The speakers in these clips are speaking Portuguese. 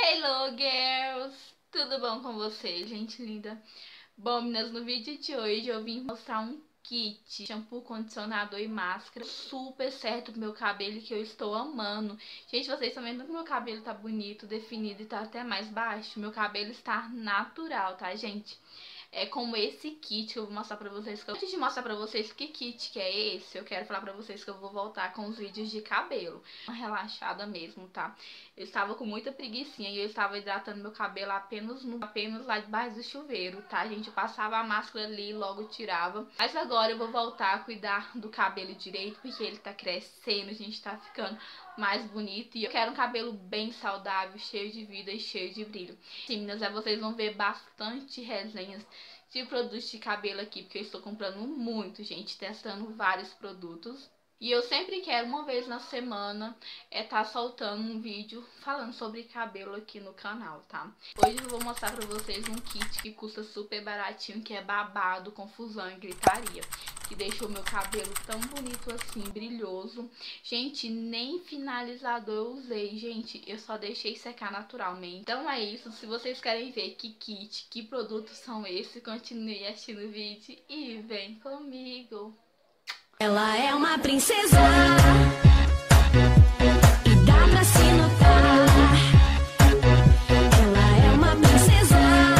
Hello, girls! Tudo bom com vocês, gente linda? Bom, meninas, no vídeo de hoje eu vim mostrar um kit, shampoo, condicionador e máscara super certo pro meu cabelo que eu estou amando. Gente, vocês estão vendo que meu cabelo tá bonito, definido e tá até mais baixo? Meu cabelo está natural, tá, gente? É como esse kit que eu vou mostrar pra vocês. Antes de mostrar pra vocês que kit que é esse, eu quero falar pra vocês que eu vou voltar com os vídeos de cabelo. Uma relaxada mesmo, tá? Eu estava com muita preguicinha e eu estava hidratando meu cabelo apenas lá debaixo do chuveiro, tá, gente? Eu passava a máscara ali e logo tirava. Mas agora eu vou voltar a cuidar do cabelo direito, porque ele tá crescendo, a gente tá ficando mais bonito. E eu quero um cabelo bem saudável, cheio de vida e cheio de brilho. Sim, meninas, vocês vão ver bastante resenhas de produtos de cabelo aqui, porque eu estou comprando muito, gente, testando vários produtos. E eu sempre quero, uma vez na semana, tá soltando um vídeo falando sobre cabelo aqui no canal, tá? Hoje eu vou mostrar pra vocês um kit que custa super baratinho, que é babado, confusão e gritaria, que deixou meu cabelo tão bonito assim, brilhoso. Gente, nem finalizador eu usei, gente, eu só deixei secar naturalmente. Então é isso, se vocês querem ver que kit, que produtos são esses, continue assistindo o vídeo e vem comigo. Ela é uma princesa e dá pra se notar. Ela é uma princesa,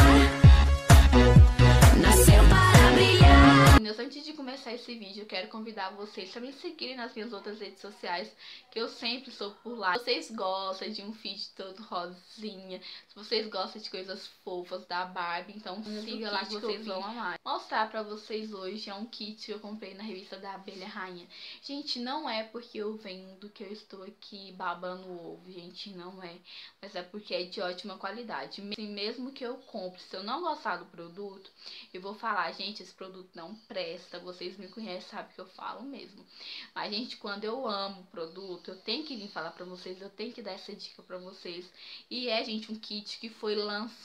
nasceu para brilhar. Antes de começar esse vídeo, eu quero convidar vocês a me seguirem nas minhas outras redes sociais, que eu sempre sou por lá. Se vocês gostam de um feed todo rosinha, se vocês gostam de coisas fofas da Barbie, então siga lá que vocês vão amar. Mostrar pra vocês hoje é um kit que eu comprei na revista da Abelha Rainha. Gente, não é porque eu vendo que eu estou aqui babando o ovo, gente, não é. Mas é porque é de ótima qualidade. Assim, mesmo que eu compre, se eu não gostar do produto, eu vou falar, gente, esse produto não presta. Vocês me conhecem, sabem que eu falo mesmo. Mas, gente, quando eu amo o produto, eu tenho que vir falar pra vocês, eu tenho que dar essa dica pra vocês. E é, gente, um kit que foi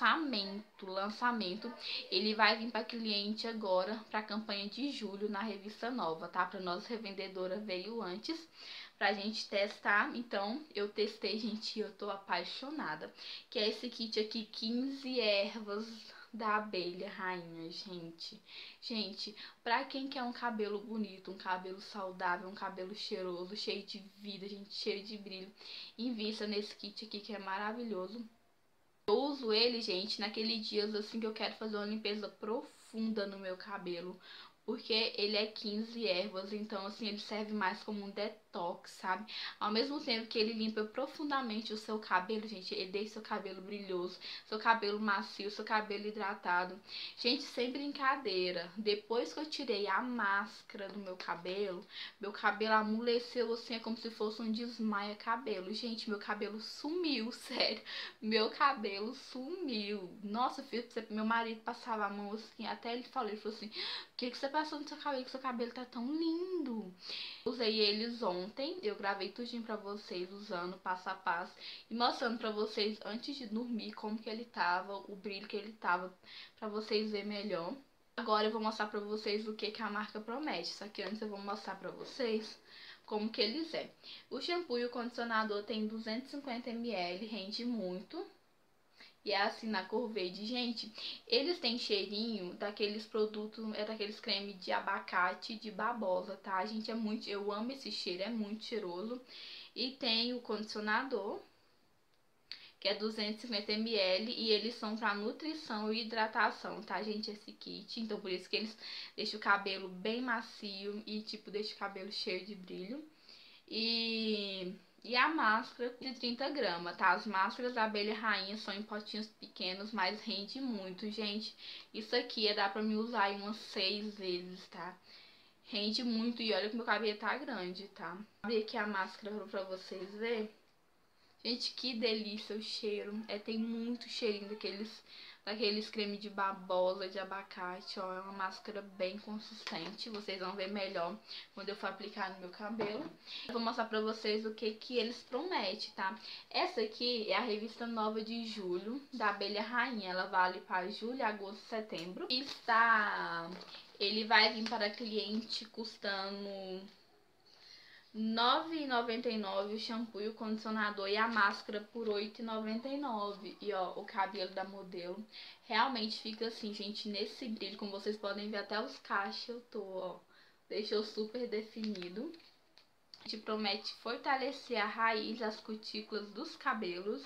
lançamento. Ele vai vir pra cliente agora, pra campanha de julho, na revista nova, tá? Pra nossa revendedora veio antes pra gente testar. Então, eu testei, gente, e eu tô apaixonada. Que é esse kit aqui, 15 ervas da abelha rainha, gente. Gente, pra quem quer um cabelo bonito, um cabelo saudável, um cabelo cheiroso, cheio de vida, gente, cheio de brilho, invista nesse kit aqui que é maravilhoso. Eu uso ele, gente, naqueles dias assim que eu quero fazer uma limpeza profunda no meu cabelo, porque ele é 15 ervas, então assim, ele serve mais como um detox, sabe? Ao mesmo tempo que ele limpa profundamente o seu cabelo, gente, ele deixa seu cabelo brilhoso, seu cabelo macio, seu cabelo hidratado. Gente, sem brincadeira, depois que eu tirei a máscara do meu cabelo amoleceu assim, é como se fosse um desmaia cabelo. Gente, meu cabelo sumiu, sério. Meu cabelo sumiu. Nossa, filho, meu marido passava a mão assim, até ele falou assim, o que você passou no seu cabelo, que seu cabelo tá tão lindo. Usei eles ontem, eu gravei tudinho pra vocês, usando passo a passo, e mostrando pra vocês antes de dormir como que ele tava, o brilho que ele tava, pra vocês verem melhor. Agora eu vou mostrar pra vocês o que a marca promete, só que antes eu vou mostrar pra vocês como que eles é. O shampoo e o condicionador tem 250 ml, rende muito. E é assim na cor verde. Gente, eles têm cheirinho daqueles produtos, daqueles creme de abacate de babosa, tá? Gente, eu amo esse cheiro, é muito cheiroso. E tem o condicionador, que é 250 ml, e eles são para nutrição e hidratação, tá, gente, esse kit. Então, por isso que eles deixam o cabelo bem macio e, tipo, deixam o cabelo cheio de brilho. E a máscara de 30 gramas, tá? As máscaras da abelha rainha são em potinhos pequenos, mas rende muito, gente. Isso aqui dá pra me usar aí umas 6 vezes, tá? Rende muito e olha que meu cabelo tá grande, tá? Vou abrir aqui a máscara pra vocês verem. Gente, que delícia o cheiro. Tem muito cheirinho daqueles creme de babosa, de abacate, ó. É uma máscara bem consistente. Vocês vão ver melhor quando eu for aplicar no meu cabelo. Eu vou mostrar pra vocês o que eles prometem, tá? Essa aqui é a revista nova de julho, da Abelha Rainha. Ela vale para julho, agosto, setembro. Ele vai vir para cliente custando R$ 9,99 o shampoo e o condicionador, e a máscara por R$ 8,99. E ó, o cabelo da modelo realmente fica assim, gente, nesse brilho. Como vocês podem ver, até os cachos eu tô, ó, deixou super definido. A gente promete fortalecer a raiz, as cutículas dos cabelos.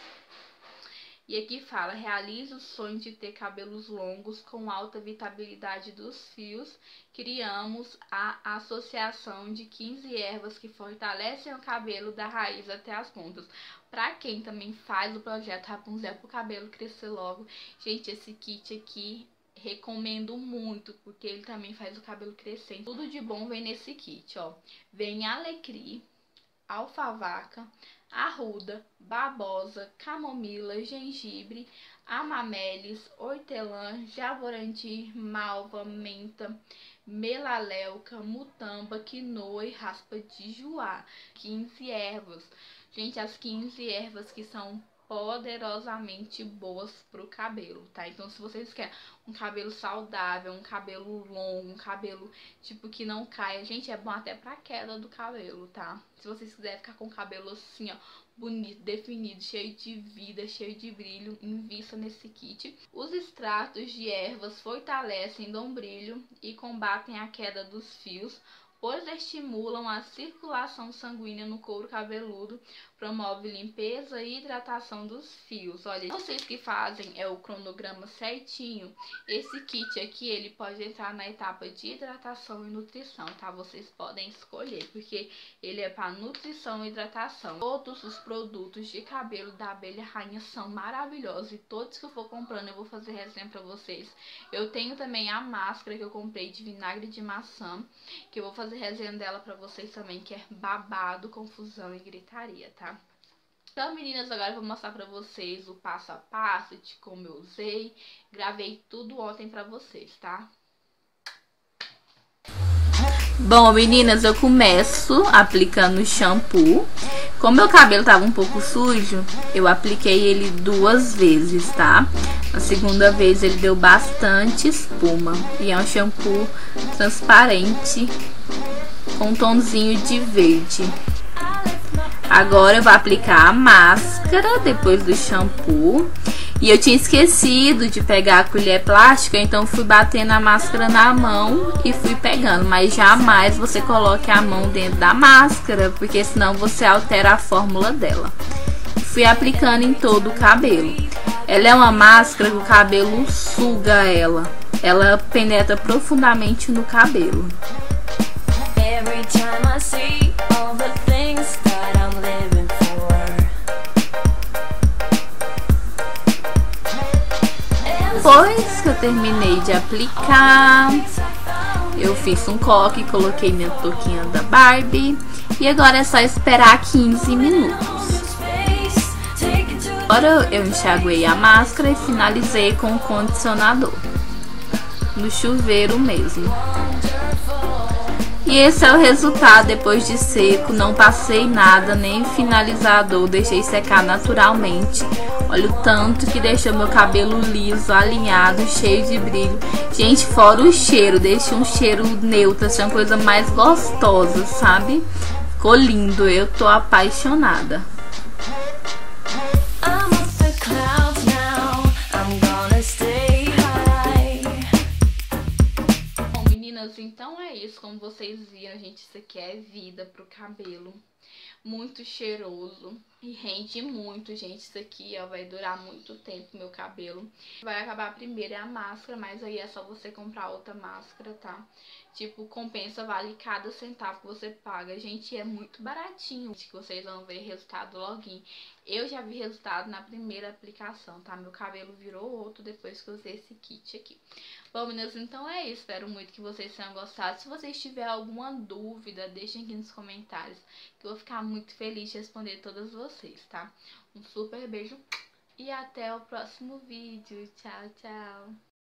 E aqui fala, realize o sonho de ter cabelos longos com alta vitabilidade dos fios. Criamos a associação de 15 ervas que fortalecem o cabelo da raiz até as pontas. Pra quem também faz o projeto Rapunzel pro cabelo crescer logo, gente, esse kit aqui recomendo muito, porque ele também faz o cabelo crescer. Tudo de bom vem nesse kit, ó. Vem alecrim, alfavaca, arruda, babosa, camomila, gengibre, amamelis, hortelã, jaborandi, malva, menta, melaleuca, mutamba, quinoa e raspa de joá. 15 ervas. Gente, as 15 ervas que são poderosamente boas pro cabelo, tá? Então, se vocês querem um cabelo saudável, um cabelo longo, um cabelo tipo que não caia, gente, é bom até pra queda do cabelo, tá? Se vocês quiserem ficar com o cabelo assim, ó, bonito, definido, cheio de vida, cheio de brilho, invista nesse kit. Os extratos de ervas fortalecem, dão brilho e combatem a queda dos fios, pois estimulam a circulação sanguínea no couro cabeludo, promove limpeza e hidratação dos fios. Olha, vocês que fazem o cronograma certinho, esse kit aqui, ele pode entrar na etapa de hidratação e nutrição, tá? Vocês podem escolher, porque ele é para nutrição e hidratação. Todos os produtos de cabelo da Abelha Rainha são maravilhosos, e todos que eu for comprando eu vou fazer resenha pra vocês. Eu tenho também a máscara que eu comprei de vinagre de maçã, que eu vou fazer resenha dela pra vocês também, que é babado, confusão e gritaria, tá? Então, meninas, agora eu vou mostrar pra vocês o passo a passo de como eu usei. Gravei tudo ontem pra vocês, tá? Bom, meninas, eu começo aplicando o shampoo. Como meu cabelo tava um pouco sujo, eu apliquei ele 2 vezes, tá? Na segunda vez ele deu bastante espuma. E é um shampoo transparente com um tonzinho de verde. Agora eu vou aplicar a máscara depois do shampoo. E eu tinha esquecido de pegar a colher plástica, então fui batendo a máscara na mão e fui pegando. Mas jamais você coloque a mão dentro da máscara, porque senão você altera a fórmula dela. Fui aplicando em todo o cabelo. Ela é uma máscara que o cabelo suga ela. Ela penetra profundamente no cabelo. Every time I see all the things that I'm living for. Depois que eu terminei de aplicar, eu fiz um coque, coloquei minha touquinha da Barbie. E agora é só esperar 15 minutos. Agora eu enxaguei a máscara e finalizei com o condicionador. No chuveiro mesmo. E esse é o resultado depois de seco. Não passei nada, nem finalizador, deixei secar naturalmente. Olha o tanto que deixou meu cabelo liso, alinhado, cheio de brilho. Gente, fora o cheiro, deixa um cheiro neutro, assim, uma coisa mais gostosa, sabe? Ficou lindo, eu tô apaixonada. Então é isso, como vocês viram, gente, isso aqui é vida pro cabelo. Muito cheiroso e rende muito, gente. Isso aqui, ó, vai durar muito tempo meu cabelo. Vai acabar primeiro é a máscara, mas aí é só você comprar outra máscara, tá? Tipo, compensa, vale cada centavo que você paga. Gente, é muito baratinho, que vocês vão ver resultado login. Eu já vi resultado na primeira aplicação, tá? Meu cabelo virou outro depois que eu usei esse kit aqui. Bom, meninas, então é isso. Espero muito que vocês tenham gostado. Se vocês tiverem alguma dúvida, deixem aqui nos comentários, que eu vou ficar muito feliz de responder todas vocês, tá? Um super beijo e até o próximo vídeo. Tchau, tchau!